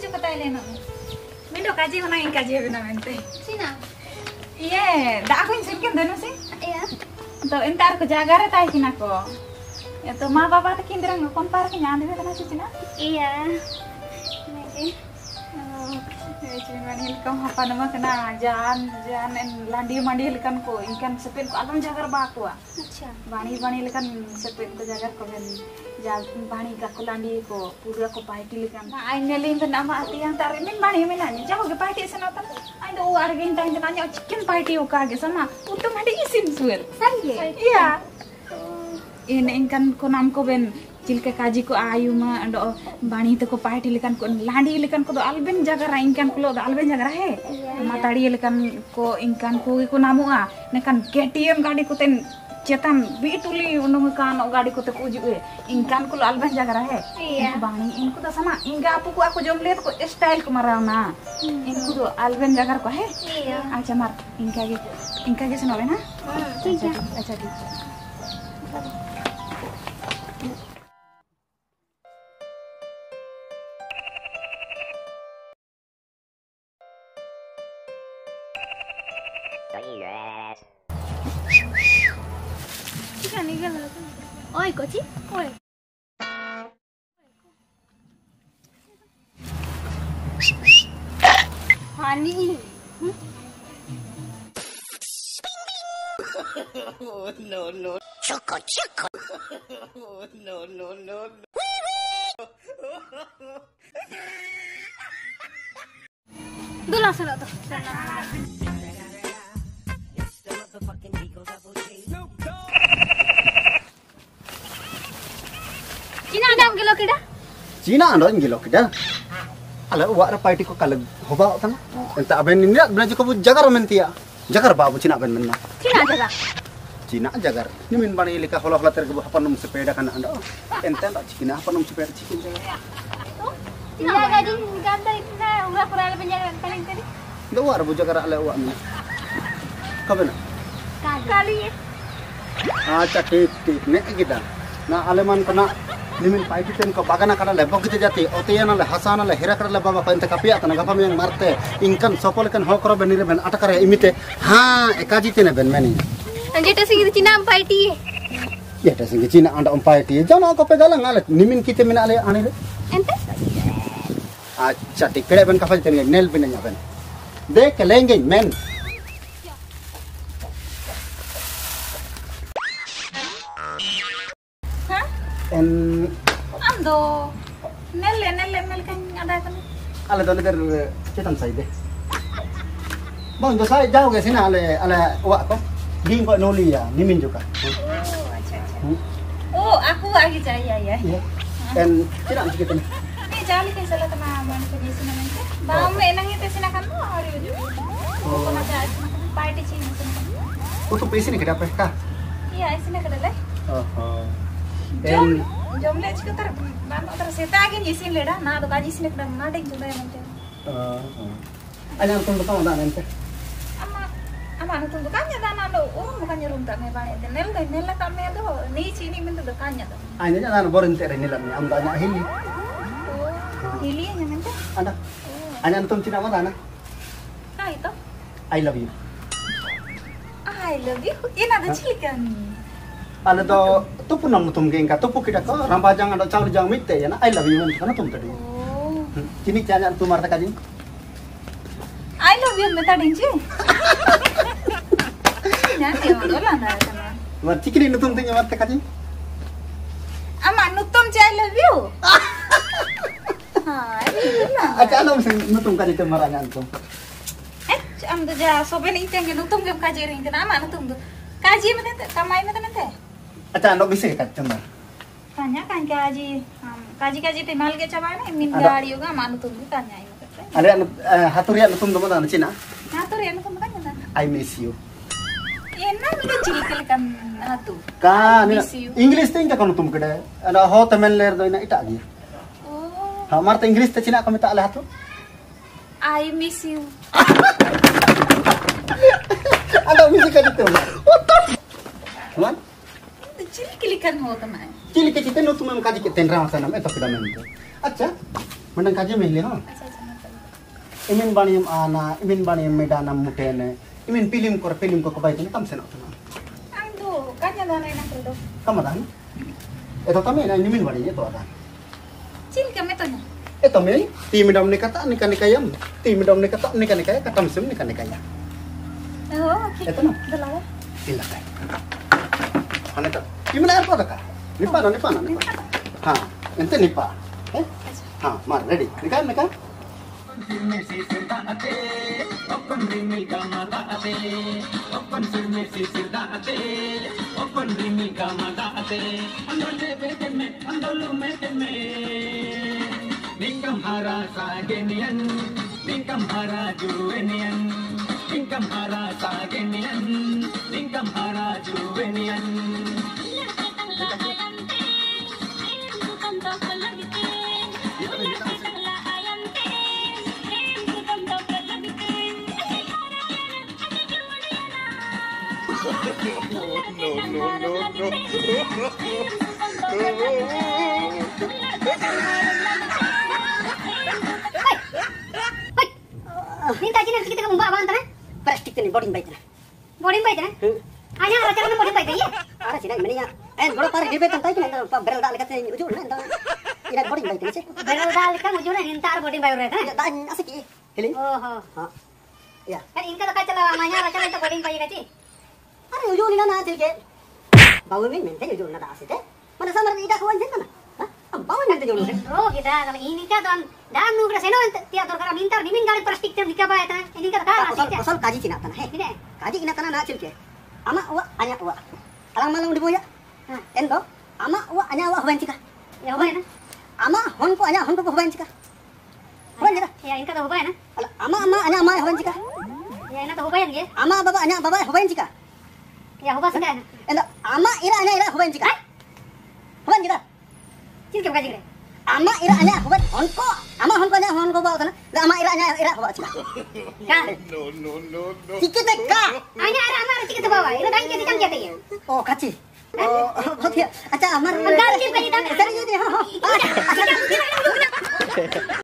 जो kata Elena. Mindo kaji ko nang kaji binamente. Sina? Iya, dak aku insin dano sih. Iya. To entar ko jaga re tai kina ko. Ya to ma baba ta kindra ngkon par ke nyande kana cicina. Iya. Lagi. Cuman hilkam apa nama kena jangan landi mandi hilkan ko ingkan sepin ko alam jagar baku Acha. bani hilkan sepin ko jagar ko ben jal bani ka ko landi ko pura ko paiti hilkan ai nelim ben ama ati yang tar min bani min anya jago ke paiti senatan ai do argin tan tanya chicken paiti o kage sama utu mandi isin suel Sangye. iya ini ingkan ko nam ko ben Cilka kaji ko ayu ma ando bani te ko paiti likan ko landi likan ko do alben jaga ra ingkan ko do alben jaga ra he matari likan ko ingkan ko namu a nekan KTM gadi ko ten cetan bituli unung kan gadi ko te ko uju e ingkan ko alben jaga ra he bani inku da sama inga apu ko aku jom lihat ko style ko marana inku do alben jaga ko he acha mar ingka ge senole na acha Oi, Koci? Oi. Honey. Oh, no. Choco. Oh, no. Dulu sana tuh. Cina ada ang gilo kita? Cina ando ngilo kida. Ala wa ra paiti ko kalag hoba tan. Enta aben ni belajar ko jagar mentia. Jagar babu Cina ben menna. Cina aja kak? Cina jagar. Ni min bani lika hola hola ter ko hapanum sepeda kan ando. Enta ndo Cina hapanum sepeda cikin jagar. Cina gadi ganda ikna ulah kurang penjaga paling tadi. Ndo wa ra bu jagar ala wa men. Kabena. Kali. Acha ठीक ne kita. Na aleman kena nimin paiti ten ko bagana kana le bogite jati otiyana le hasana le hira kara le baba pante kapia tana gapa yang marte ingkan sopol kan hokro benire ben atakare imite ha ekaji tene ben meni Anjeta sing Cina paiti. ya ta singi Cina anda paiti jana ko pe galang ale nimin kite mina ale anile Ente? acha tikre ben kafal ten nel ben nya ben dek lenge men en ando nel kan ada kan ale dole der cetan sai de bang do sai jauh ke sini ale wa ko ging ko noli ya nimin juga oh aku lagi jaya ya en tidak sedikit nih ini jali kan salah kena mana ke sini nanti bang me nang itu sini kan hari itu oh macam party sini untuk isi nih kedap kah iya sini kedale oh jom le chika tar ban tar seta age isin leda na do kaji sine kedang na ding jumba yang Ayan tunggu kamu dah nanti. ama nu tunggu kanya dana do bukannya rum tak me bane nel ka me do ni sini min do kanya do Ayan nya na borin tere nila ni am tanya hili. oh hili nya mente Ada. Ayan tum Cina mana? ka itu I love you. I love you ina do chilikan Ada to tupu nam tum geng ka tupu kita ko rambajang ada caur jang mitte ya na I love you kana tum tadi. oh Cini canya tu marta kaji. I love you meta dinji nanti mau lah na sama Mar cikini nutum tinya marta kaji. ama nutum I love you ha ini lah Acha alam sing nutum kaji tu maranya antum. am do ja soben iteng nutum gem kaji ring kana ama nutum do kaji mete kamai mete nete Acha ando bisa kaji cemar. tanya kan kaji te mal ke chabai na min gadi yoga manu tum tanya ini Ada haturian nutum tu mana Cina? na to re nutum kan na I miss you. enna mi ke chilikal kan hatu Kan Miss you. English ting ka nutum kede. Ada ho temen ler do ina ita gi. oh Ha marta English te Cina kami tak leh hatu. I miss you Ada misi kaji tu. Tuan, chilikal ho tamai cili kecil tu nutum kaji ke tenra sana me tak pada men. Acha, menang kaji meli ha. acha imin baniam ana, imin baniam medana mutene, imin film ko kebaik ini tam senok tuna. Ando, kanya dana nang kredo. Kamadan? Ito tami na imin bani itu ada. Cil ka metonya. Ito mi, ti midam ni kata ni kanikayam, ti midam ni kata ni kanikaya katam sim ni kanikaya. Oh, okay. Ito na. Dalawa. Ila kay. Ano ito? Imin na ko ka. Nipa na. Ha, ente nipa. Ha, mar ready. Nikan. Minta aja nanti kita membawa antara Plastik ni boarding bike na. boarding baik kan? Hanya racara na boarding baik ya? Ara sila ini ya. Bro par dibe tan tai na barrel dal ka te ujul na enta. Ina boarding bike ni se. Beral dal kan ujung na hintar boarding baik reta. Ya dan asiki. Hili. Oh, Ha. Ya. kan inka tak cala hanya racara itu boarding baik aja. Ara ujul ni na te ke. Bawa min men te ujul na da asite. Mana samar ida ko anjen na. Ha? Bawa men te ujul se. Oh, kita kalau ini kan dan nugra seno tiap dorkara mintar dimin gali plastik tem dikaba eta. Ini kan kan asik. Asal kaji cina tan he. Tidak. Kaji ina tan na cil ke. Ama wa anya wa. Alang malang di boya. Ha, endo. Ama wa anya wa huban cika. Ya hubay na. Ama hon ko anya hon ko huban cika. Huban cika. Ya inka tak hubay na. Ama anya ama huban cika. Ya ina tak hubay na. Ama baba anya baba huban cika. Ya hubay sudah. Endo ama ira anya ira huban cika. Huban cika. Cil ke kaji kre. Ama ira anya huban honko. Ama honko anya honko bawa tan. La ama ira anya ira huban cika. Kan. Tikit ka. Hanya ada amar cik tu bawa. Ina dan kita jam dia. Oh kaci. Oh dia. Acha amar. Angkat cil kaji dan. Serius dia.